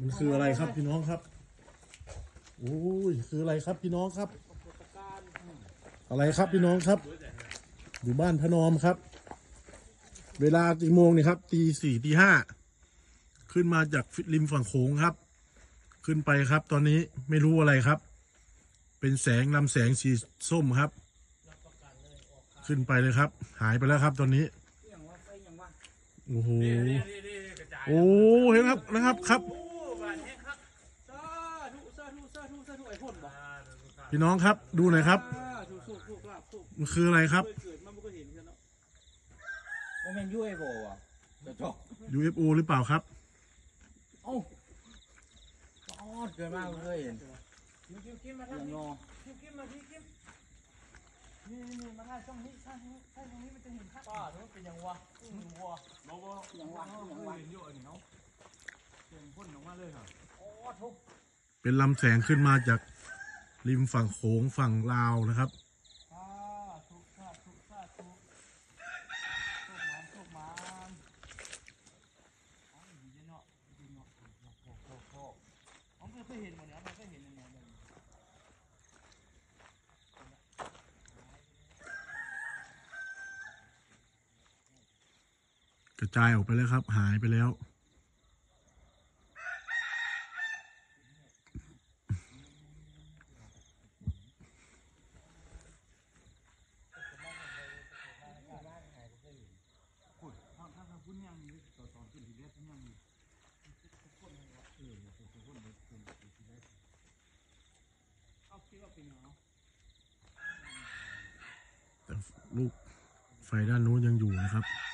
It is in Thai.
มันคืออะไรครับพี่น้องครับโอ้ยคืออะไรครับพี่น้องครับอะไรครับพี่น้องครับอยู่บ้านพนอมครับเวลากี่โมงเนี่ยครับตี 4ตี 5ขึ้นมาจากริมฝั่งโขงครับขึ้นไปครับตอนนี้ไม่รู้อะไรครับเป็นแสงลำแสงสีส้มครับขึ้นไปเลยครับหายไปแล้วครับตอนนี้โอ้โหโอ้เห็นครับนะครับพี่น้องครับดูหน่อยครับมันคืออะไรครับโอ้แมนยูเอโบอ่ะจะจบ UFO หรือเปล่าครับเอ้าอ๋อเกินมากเลยเห็นคิมมาทางนี้คิมมาที่คิมนี่มาถ่ายช่องนี้ถ่ายตรงนี้มันจะเห็นป้าทุกเป็นยังวะวัวยังวะเห็นเยอะนี่เนาะเห็นพ่นออกมาเลยค่ะโอ้ทุกเป็นลำแสงขึ้นมาจากริมฝั่งโขงฝั่งลาวนะครับกระจายออกไปแล้วครับหายไปแล้วแต่ลูกไฟด้านนู้นยังอยู่นะครับ